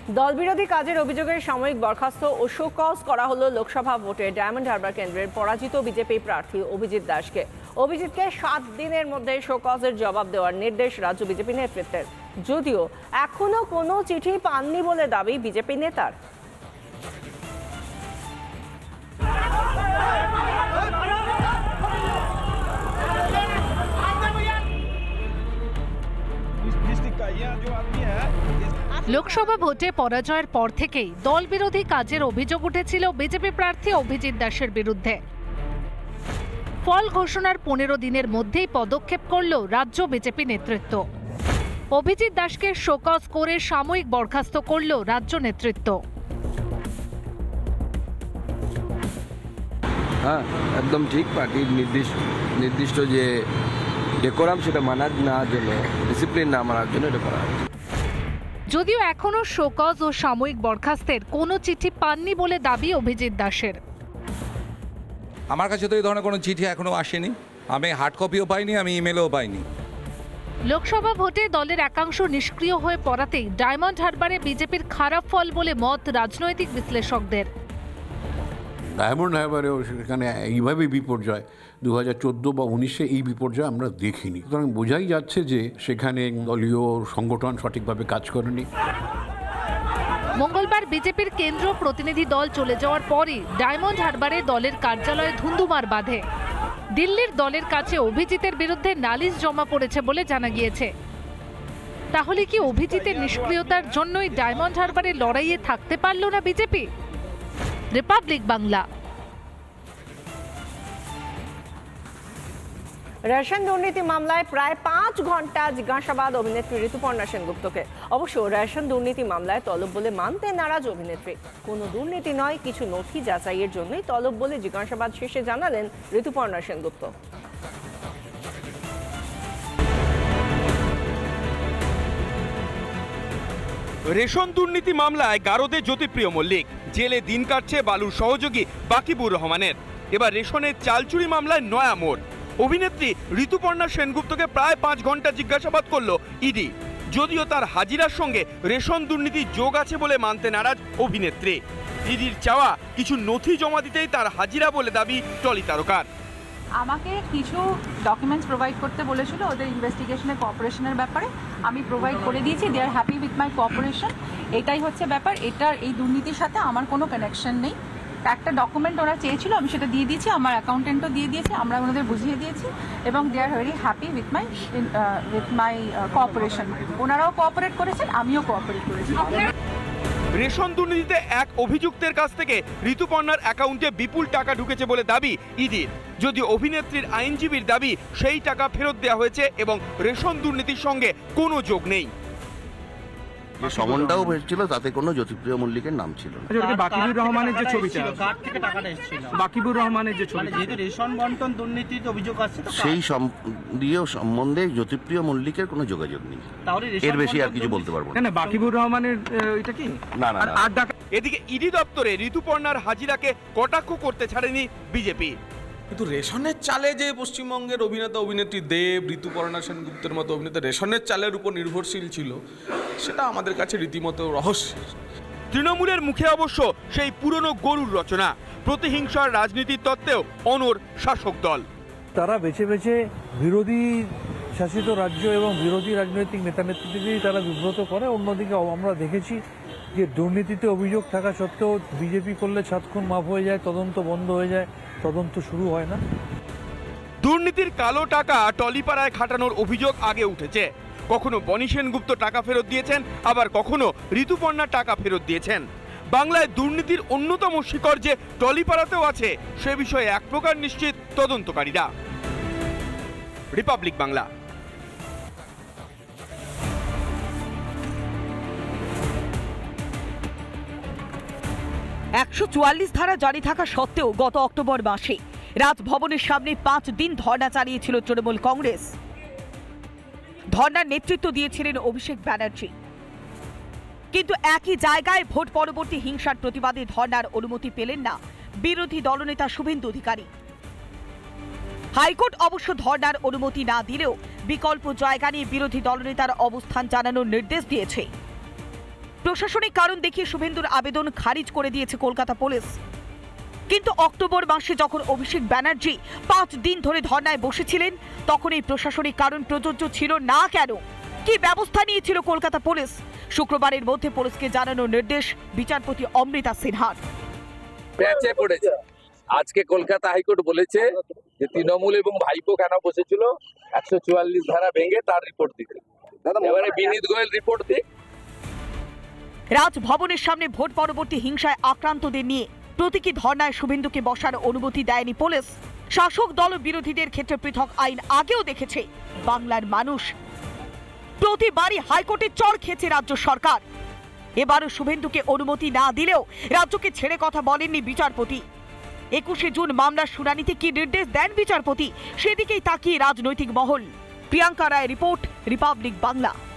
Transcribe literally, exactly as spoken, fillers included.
দলবিরোধী কাজের অভিযোগের সাময়িক বরখাস্ত ও শোকজ করা হলো লোকসভা ভোটে ডায়মন্ড হারবার কেন্দ্রের পরাজিত বিজেপি প্রার্থী অভিজিৎ দাসকে। অভিজিৎকে সাত দিনের মধ্যে শোকজের জবাব দেওয়ার নির্দেশ রাজ্য বিজেপি নেতৃত্বের, যদিও এখনো কোনো চিঠি পাননি বলে দাবি বিজেপি নেতার। লোকসভা ভোটে পরাজয়ের পর থেকেই দলবিরোধী কাজের অভিযোগ উঠেছিল বিজেপি প্রার্থী অভিজিৎ দাসের বিরুদ্ধে। ফল ঘোষণার পনেরো দিনের মধ্যেই পদক্ষেপ করল রাজ্য বিজেপি নেতৃত্ব। অভিজিৎ দাসকে শোকজ করে সাময়িক বরখাস্ত করল রাজ্য নেতৃত্ব। হ্যাঁ, একদম ঠিক। পার্টির নির্দিষ্ট নির্দিষ্ট যে ডেকোরাম সেটা মানার না জন্য, ডিসিপ্লিন না মানার জন্য এটা করা হয়েছে। যদিও এখনো শোকজ ও সাময়িক বরখাস্তের কোনো চিঠি পাননি বলে দাবি অভিজিৎ দাসের। আমার কাছে তো এই ধরনের কোনো চিঠি এখনো আসেনি, আমি হার্ড কপিও পাইনি, আমি ইমেলও পাইনি। লোকসভা ভোটে দলের একাংশ নিষ্ক্রিয় হয়ে পড়াতেই ডায়মন্ড হারবারে বিজেপির খারাপ ফল বলে মত রাজনৈতিক বিশ্লেষকদের। ডায়মন্ড হারবারেও সেখানে এইভাবে বিপর্যয় দু হাজার চোদ্দো বা উনিশে এই বিপর্যয় আমরা দেখিনি, সুতরাং বোঝাই যাচ্ছে যে সেখানে দলীয় সংগঠন সঠিকভাবে কাজ করেনি। মঙ্গলবার বিজেপির কেন্দ্র প্রতিনিধি দল চলে যাওয়ার পরই ডায়মন্ড হারবারে দলের কার্যালয়ে ধুন্ধুমার বাঁধে। দিল্লির দলের কাছে অভিজিতের বিরুদ্ধে নালিশ জমা পড়েছে বলে জানা গিয়েছে। তাহলে কি অভিজিতের নিষ্ক্রিয়তার জন্যই ডায়মন্ড হারবারে লড়াইয়ে থাকতে পারল না বিজেপি? রিপাবলিক বাংলা। রেশন দুর্নীতি মামলায় প্রায় পাঁচ ঘন্টা জিজ্ঞাসাবাদ অভিনেত্রী ঋতুপর্ণা সেনগুপ্তকে। অবশ্য রেশন দুর্নীতি মামলায় তলব বলে মানতে নারাজ অভিনেত্রী। কোনো দুর্নীতি নয়, কিছু নথি যাচাইয়ের জন্যই তলব বলে জিজ্ঞাসাবাদ শেষে জানালেন ঋতুপর্ণা সেনগুপ্ত। রেশন দুর্নীতি মামলায় গারদে জ্যোতিপ্রিয় মল্লিক, জেলে দিন কাটছে বালুর সহযোগী বাকিবুর রহমানের। এবার রেশনের চালচুরি মামলায় নয়া মোড়। অভিনেত্রী ঋতুপর্ণা সেনগুপ্তকে প্রায় পাঁচ ঘন্টা জিজ্ঞাসাবাদ করল ইডি, যদিও তার হাজিরার সঙ্গে রেশন দুর্নীতি যোগ আছে বলে মানতে নারাজ অভিনেত্রী। ইডির চাওয়া কিছু নথি জমা দিতেই তার হাজিরা বলে দাবি টলি তারকার। আমাকে কিছু ডকুমেন্টস প্রোভাইড করতে বলেছিল ওদের ইনভেস্টিগেশনের কোঅপারেশনের ব্যাপারে, আমি প্রোভাইড করে দিয়েছি। They are happy with my cooperation. এটাই হচ্ছে ব্যাপার, এটার এই দুর্নীতির সাথে আমার কোনো কানেকশন নেই। একটা ডকুমেন্ট ওরা চেয়েছিল, আমি সেটা দিয়ে দিয়েছি, আমার অ্যাকাউন্টেন্টও দিয়ে দিয়েছি, আমরা ওনাদের বুঝিয়ে দিয়েছি এবং they are very happy with my with my cooperation. ওনারাও কোঅপারেট করেছেন, আমিও কোঅপারেট করেছি। রেশন দুর্নীতিতে এক অভিযুক্তের কাছ থেকে ঋতুপর্ণার অ্যাকাউন্টে বিপুল টাকা ঢুকেছে বলে দাবি ইডির, যদিও অভিনেত্রীর আইনজীবীর দাবি সেই টাকা ফেরত দেওয়া হয়েছে এবং রেশন দুর্নীতির সঙ্গে কোনো যোগ নেই। যে সমনটাও হয়েছিল তাতে কোনো জ্যোতিপ্রিয় মল্লিকের নাম ছিল না। বাকিবুর রহমানের যে ছবিটা, কার থেকে টাকাটা এসেছিল, বাকিবুর রহমানের যে ছবি, যেহেতু রেশন বন্টন দুর্নীতির অভিযোগ আছে, সেই সম্বন্ধীয় সম্বন্ধে জ্যোতিপ্রিয় মল্লিকের কোনো যোগাযোগ নেই। এর বেশি আর কিছু বলতে পারবো না। বাকিবুর রহমানের এটা কি না না। এদিকে ইডি দপ্তরে ঋতুপর্ণার হাজিরাকে কটাক্ষ করতে ছাড়েনি বিজেপি। কিন্তু রেশনের চালে যে পশ্চিমবঙ্গের অভিনেতা অভিনেত্রী দেব, ঋতুপর্ণা সেনগুপ্তের মতো অভিনেতা রেশনের চালের উপর নির্ভরশীল ছিল, সেটা আমাদের কাছে রীতিমতো রহস্য। তৃণমূলের মুখে অবশ্য সেই পুরনো গরুর রচনা, প্রতিহিংসার রাজনীতির তত্ত্বেও অনড় শাসক দল। তারা বেছে বেছে বিরোধী শাসিত রাজ্য এবং বিরোধী রাজনৈতিক নেতা নেত্রীদেরই তারা বিব্রত করে। অন্যদিকে আমরা দেখেছি যে দুর্নীতিতে অভিযোগ থাকা সত্ত্বেও বিজেপি করলে সাত খুন মাফ হয়ে যায়, তদন্ত বন্ধ হয়ে যায়, তদন্ত শুরু হয় না। দুর্নীতির কালো টাকা টলিপাড়ায় খাটানোর অভিযোগ আগে উঠেছে। কখনো বনি সেনগুপ্ত টাকা ফেরত দিয়েছেন, আবার কখনো ঋতুপর্ণা টাকা ফেরত দিয়েছেন। বাংলায় দুর্নীতির অন্যতম শিকড় যে টলিপাড়াতেও আছে সে বিষয়ে এক প্রকার নিশ্চিত তদন্তকারীরা। রিপাবলিক বাংলা। একশো চুয়াল্লিশ ধারা জারি থাকা সত্ত্বেও গত অক্টোবর মাসে রাজভবনের সামনে পাঁচ দিন ধর্ণা চালিয়েছিল তৃণমূল কংগ্রেস। ধর্ণার নেতৃত্ব দিয়েছিলেন অভিষেক ব্যানার্জি। কিন্তু একই জায়গায় ভোট পরবর্তী হিংসার প্রতিবাদে ধর্ণার অনুমতি পেলেন না বিরোধী দলনেতা শুভেন্দু অধিকারী। হাইকোর্ট অবশ্য ধর্ণার অনুমতি না দিলেও বিকল্প জায়গা নিয়ে বিরোধী দলনেতার অবস্থান জানানোর নির্দেশ দিয়েছে। প্রশাসনিক কারণ দেখিয়ে শুভেন্দুর আবেদন খারিজ করে দিয়েছে কলকাতা পুলিশ। কিন্তু অক্টোবর মাসে যখন অভিষেক ব্যানার্জি পাঁচ দিন ধরে ধর্নায় বসেছিলেন তখন এই প্রশাসনিক কারণ প্রযোজ্য ছিল না কেন? কি ব্যবস্থা নিয়েছিল কলকাতা পুলিশ? শুক্রবারের মধ্যে পুলিশকে জানানোর নির্দেশ বিচারপতি অমৃতা সিনহার। প্যাচে পড়েছে। আজকে কলকাতা হাইকোর্ট বলেছে যে তৃণমূল এবং ভাইপো কেন বসেছিল একশো চুয়াল্লিশ ধারা ভেঙে তার রিপোর্ট দিতে। এবারে বিনীত গোয়েল রিপোর্ট দিক। রাজভবনের সামনে ভোট পরবর্তী হিংসায় আক্রান্তদের নিয়ে প্রতীকী ধর্নায় শুভেন্দুকে বসার অনুমতি দেয়নি পুলিশ। শাসক দল বিরোধীদের ক্ষেত্রে পৃথক আইন আগেও দেখেছে বাংলার মানুষ। প্রতিবারই হাইকোর্টে চড় খেয়েছে রাজ্য সরকার। এবারও শুভেন্দুকে অনুমতি না দিলেও রাজ্যকে ছেড়ে কথা বলেননি বিচারপতি। একুশে জুন মামলার শুনানিতে কি নির্দেশ দেন বিচারপতি সেদিকেই তাকিয়ে রাজনৈতিক মহল। Priyanka Roy report, Republic Bangla.